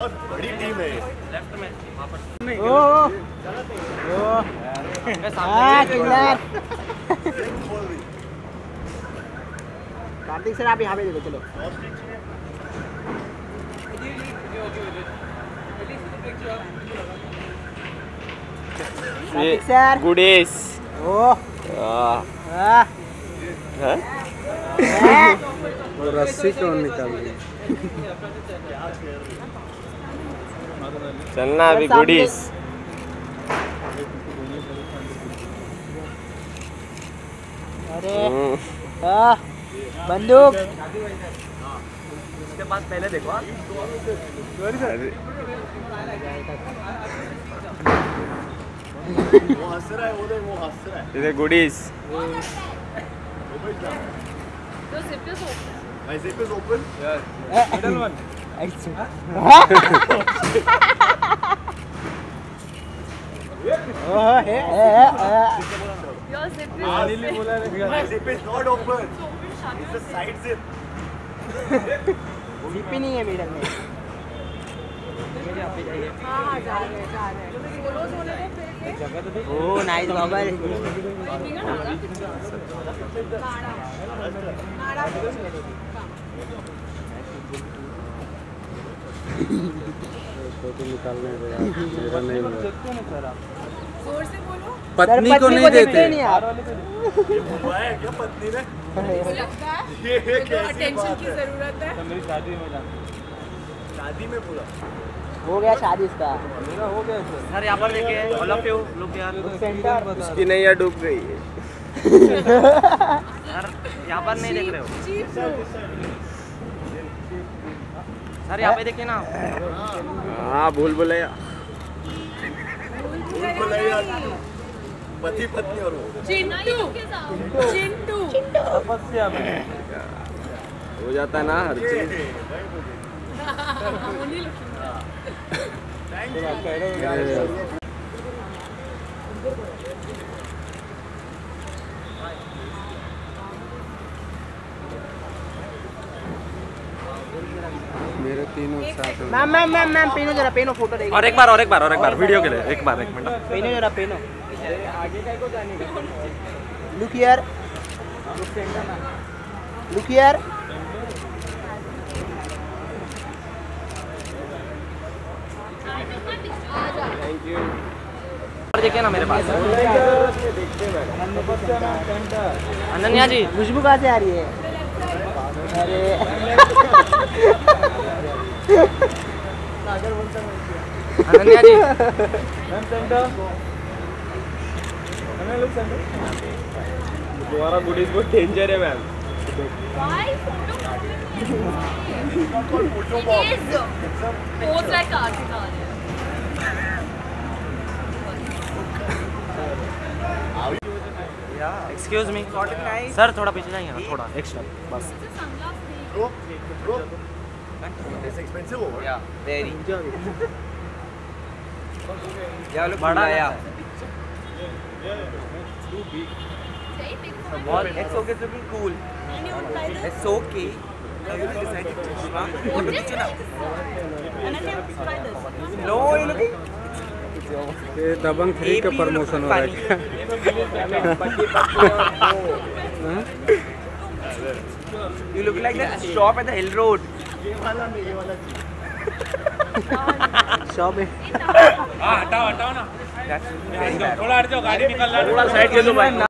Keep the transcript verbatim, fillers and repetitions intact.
बड़ी टीम है लेफ्ट में वहां पर। ओ ओ हां किलर कार्तिक सर आप यहां पे देखो चलो। Kartik sir goodies. ओ हां हैं वो रस्सी कौन निकाल रही? चलना अभी गुडीज। अरे हां बंदूक इसके पास पहले देखो। वो हंस रहा है, वो देख वो हंस रहा है। इधर goodies. The zip is open. My zip is open. Middle one. Oh hey Your zip is Anil ने बोला है My zip is not open. It's a side zip. Zip ही नहीं है मिडल में। हाँ जा रहे हैं जा रहे हैं सोलो सोलो को फिर ओह नाइस बबल। फोटो निकालने दो यार, मेरा नहीं हुआ। जोर से बोलो। पत्नी को नहीं देते। हुआ है क्या पत्नी ने? लगता है ये तो अटेंशन की जरूरत है। मेरी शादी में जाना। शादी में पूरा हो गया शादी इसका। मेरा हो गया सर। सर यहाँ पर देखिए ऑल ऑफ यू लुक यार। सेंटर उसकी नैया डूब गई है। सर यहाँ पर नहीं देख रहे हो चीप सर, यहाँ पे देखिए ना। हाँ भूल भुलैया। भूल भुलैया पति पत्नी और वो चिंटू चिंटू तपस्या में हो जाता है ना हर चीज। मेरे तीनों साथ। मैम मैम मैम मैम पेनो जरा पेनो फोटो देखिए। और एक बार और एक बार और एक बार वीडियो के लिए एक बार एक मिनट। पेनो जरा पेनो। Look here look here. Thank you. और देखिए ना मेरे पास अनन्या जी। खुशबू कहाँ से आ रही है? अरे Ananya ji ma'am centre. Ma'am look centre. तुम्हारा गुडीज बहुत डेंजर है ma'am. Why photo? It is. Pose like Kartik Aaryan. Excuse me sir, थोड़ा पीछे जाइए ना, थोड़ा एक्स्ट्रा बस। Bro, bro. It's expensive over. Yeah, very. Yeah, look बड़ा yeah. है। What? It's okay, it's looking cool. It's okay. Now you decided to Shiva. What is this? Ananya, try this. No, you looking. ये दबंग three का promotion हो रहा है क्या? You look like that shop at the Hill Road. Shop है। That's very bad. थोड़ा side के दो भाई।